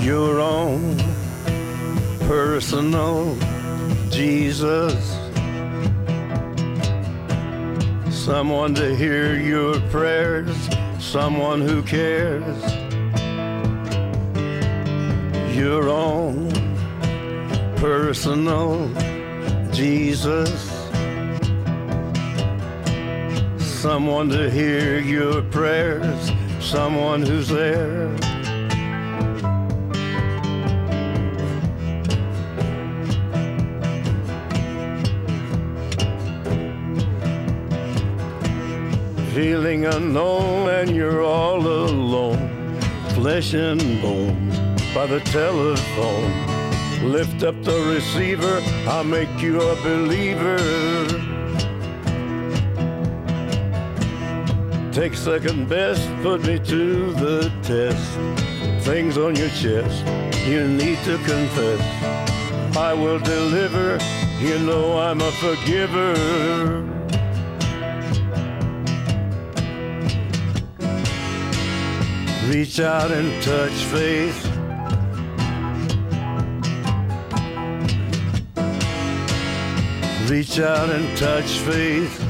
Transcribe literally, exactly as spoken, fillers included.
your own personal Jesus. Someone to hear your prayers, someone who cares. Your own personal Jesus. Someone to hear your prayers, someone who's there. Feeling unknown and you're all alone, flesh and bone by the telephone. Lift up the receiver, I'll make you a believer. Take second best, put me to the test. Things on your chest, you need to confess. I will deliver, you know I'm a forgiver. Reach out and touch faith. Reach out and touch faith.